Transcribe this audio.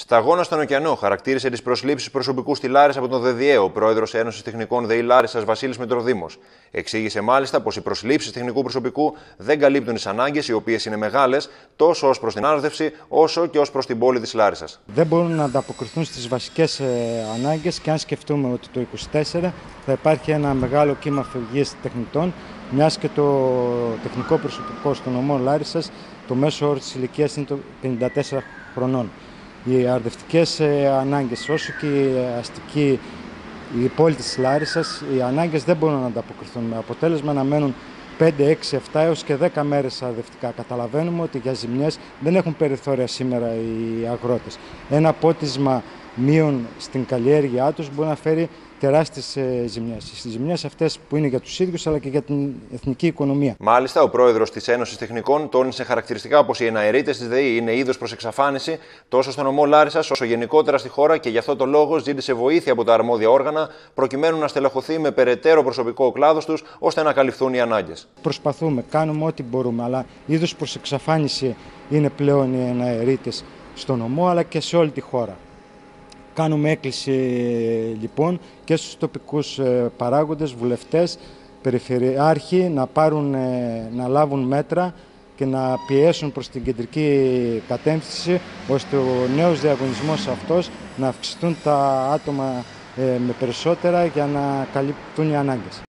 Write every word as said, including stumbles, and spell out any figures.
Σταγόνα στον ωκεανό χαρακτήρισε τις προσλήψεις προσωπικού στη Λάρισα από τον ΔΔΕ, ο πρόεδρος Ένωσης Τεχνικών ΔΕΗ Λάρισσας Βασίλης Μητροδήμος. Εξήγησε μάλιστα πως οι προσλήψεις τεχνικού προσωπικού δεν καλύπτουν τις ανάγκες, οι οποίες είναι μεγάλες, τόσο ως προς την άρδευση, όσο και ως προς την πόλη της Λάρισσας. Δεν μπορούν να ανταποκριθούν στις βασικές ανάγκες και αν σκεφτούμε ότι το είκοσι τέσσερα θα υπάρχει ένα μεγάλο κύμα φευγής τεχνητών, μιας και το τεχνικό προσωπικό στο νομό Λάρισσας, το μέσο όρο της ηλικίας είναι το πενήντα τέσσερα χρονών. Οι αρδευτικές ανάγκες, όσο και η αστική, η πόλη της Λάρισσας, οι ανάγκες δεν μπορούν να ανταποκριθούν, με αποτέλεσμα να μένουν πέντε, έξι, επτά έως και δέκα μέρες αρδευτικά. Καταλαβαίνουμε ότι για ζημιές δεν έχουν περιθώρια σήμερα οι αγρότες. Ένα πότισμα μείον στην καλλιέργειά τους μπορεί να φέρει τεράστιες ζημιές. Οι ζημιές αυτές που είναι για τους ίδιους αλλά και για την εθνική οικονομία. Μάλιστα, ο πρόεδρος της Ένωσης Τεχνικών τόνισε χαρακτηριστικά πως οι εναερίτες της ΔΕΗ είναι είδος προς εξαφάνιση τόσο στον νομό Λάρισσας όσο γενικότερα στη χώρα και γι' αυτό το λόγο ζήτησε βοήθεια από τα αρμόδια όργανα προκειμένου να στελεχωθεί με περαιτέρω προσωπικό ο κλάδος τους ώστε να καλυφθούν οι ανάγκες. Προσπαθούμε, κάνουμε ό,τι μπορούμε, αλλά είδος προς εξαφάνιση είναι πλέον οι εναερίτες στον νομό αλλά και σε όλη τη χώρα. Κάνουμε έκκληση λοιπόν και στους τοπικούς παράγοντες, βουλευτές, περιφερειάρχοι να, πάρουν, να λάβουν μέτρα και να πιέσουν προς την κεντρική κατεύθυνση ώστε ο νέος διαγωνισμός αυτός να αυξηθούν τα άτομα με περισσότερα για να καλύπτουν οι ανάγκες.